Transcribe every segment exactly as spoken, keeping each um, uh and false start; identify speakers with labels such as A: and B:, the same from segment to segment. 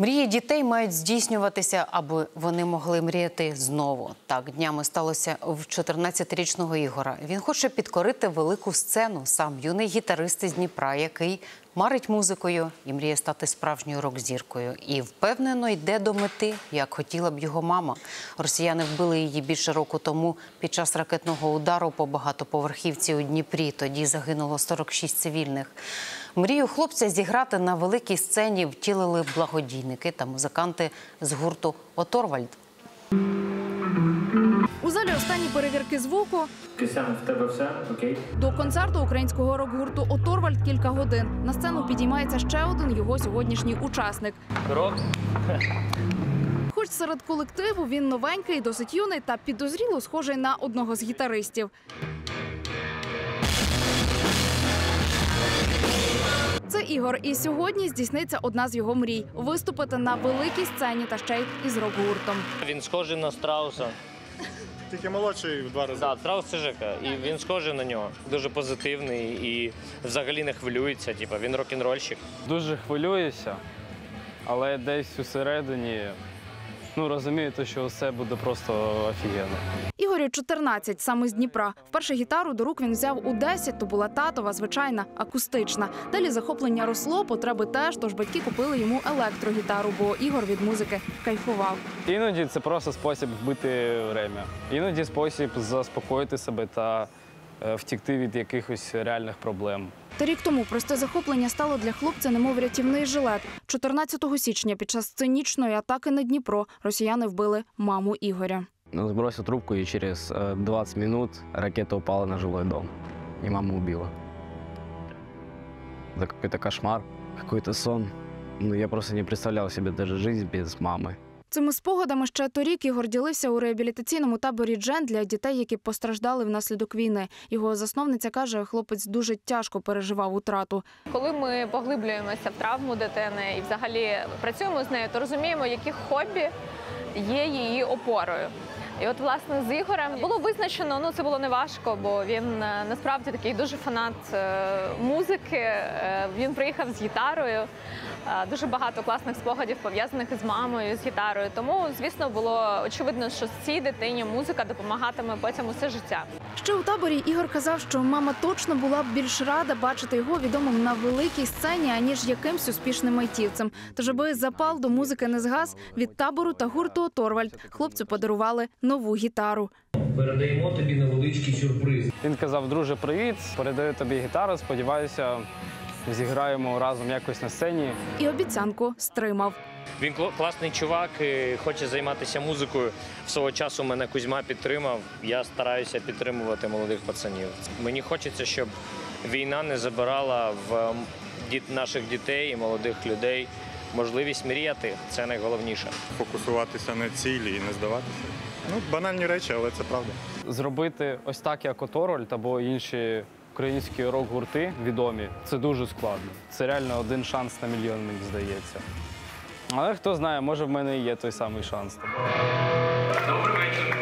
A: Мрії дітей мають здійснюватися, аби вони могли мріяти знову. Так, днями сталося в чотирнадцятирічного Ігора. Він хоче підкорити велику сцену. Сам юний гітарист із Дніпра, який марить музикою і мріє стати справжньою рок-зіркою. І впевнено йде до мети, як хотіла б його мама. Росіяни вбили її більше року тому під час ракетного удару по багатоповерхівці у Дніпрі. Тоді загинуло сорок шість цивільних. Мрію хлопця зіграти на великій сцені втілили благодійники та музиканти з гурту «Оторвальд».
B: У залі останні перевірки звуку.
C: Кристян, в тебе все? Окей?
B: До концерту українського рок-гурту «Оторвальд» кілька годин. На сцену підіймається ще один його сьогоднішній учасник.
C: Рок?
B: Хоч серед колективу він новенький, досить юний та підозріло схожий на одного з гітаристів. Це Ігор, і сьогодні здійсниться одна з його мрій – виступити на великій сцені та ще й із рок-гуртом.
D: Він схожий на Страуса.
E: Тільки молодший в два рази.
D: Так, Страус – це Жека, і він схожий на нього. Дуже позитивний і взагалі не хвилюється, типу, він рок-н-рольщик.
F: Дуже хвилююся, але десь усередині ну, розумію, що все буде просто офігенно.
B: Ігорю чотирнадцять, саме з Дніпра. Вперше гітару до рук він взяв у десять, то була татова, звичайна, акустична. Далі захоплення росло, потреби теж, тож батьки купили йому електрогітару, бо Ігор від музики кайфував.
F: Іноді це просто спосіб вбити время. Іноді спосіб заспокоїти себе та втекти від якихось реальних проблем.
B: Та рік тому просте захоплення стало для хлопця немов рятівний жилет. чотирнадцятого січня під час сценічної атаки на Дніпро росіяни вбили маму Ігоря.
G: Сбросил трубку, и через двадцать минут ракета упала на жилой дом. И маму убила. Это какой-то кошмар, какой-то сон. Ну, я просто не представлял себе даже жизнь без мамы.
B: Цими спогадами ще торік Ігор ділився у реабілітаційному таборі «Джен» для дітей, які постраждали внаслідок війни. Його засновниця каже, хлопець дуже тяжко переживав утрату.
H: Коли ми поглиблюємося в травму дитини і взагалі працюємо з нею, то розуміємо, які хобі є її опорою. І от, власне, з Ігорем було визначено, ну це було неважко, бо він насправді такий дуже фанат музики, він приїхав з гітарою, дуже багато класних спогадів пов'язаних з мамою, з гітарою. Тому, звісно, було очевидно, що цій дитині музика допомагатиме потім усе життя.
B: Ще у таборі Ігор казав, що мама точно була б більш рада бачити його відомим на великій сцені, аніж якимсь успішним айтівцем. Тож, аби запал до музики не згас, від табору та гурту «Оторвальд» хлопцю подарували нову гітару.
C: Передаємо тобі невеличкий сюрприз.
F: Він казав: друже, привіт, передаю тобі гітару, сподіваюся, зіграємо разом якось на сцені.
B: І обіцянку стримав.
D: Він класний чувак, хоче займатися музикою. Свого часу мене Кузьма підтримав, я стараюся підтримувати молодих пацанів. Мені хочеться, щоб війна не забирала в наших дітей і молодих людей можливість мріяти, це найголовніше.
E: Фокусуватися на цілі і не здаватися. Ну, банальні речі, але це правда.
F: Зробити ось так, як «Оторвальд» або інші українські рок-гурти відомі, це дуже складно. Це реально один шанс на мільйон, мені здається. Але хто знає, може в мене і є той самий шанс.
C: Добрий вечір.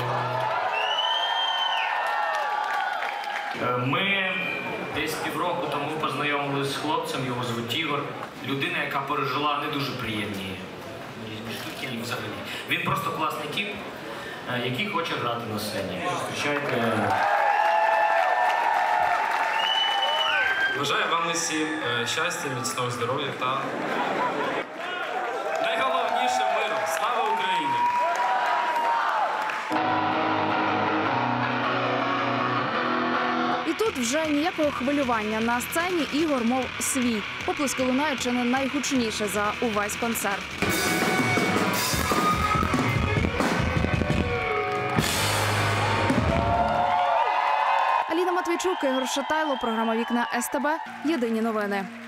C: Ми десь півроку тому познайомилися з хлопцем, його звуть Ігор. Людина, яка пережила не дуже приємні штуки взагалі. Він просто класний тип, який хоче грати на сцені. Зустрічайте.
I: Бажаю вам усім щастя, міцного здоров'я та найголовніше миру. Слава Україні!
B: І тут вже ніякого хвилювання. На сцені Ігор, мов свій. Оплески лунають чи не найгучніше за увесь концерт. Аліна Матвійчук, Ігор Шатайло, програма «Вікна ес те бе». Єдині новини.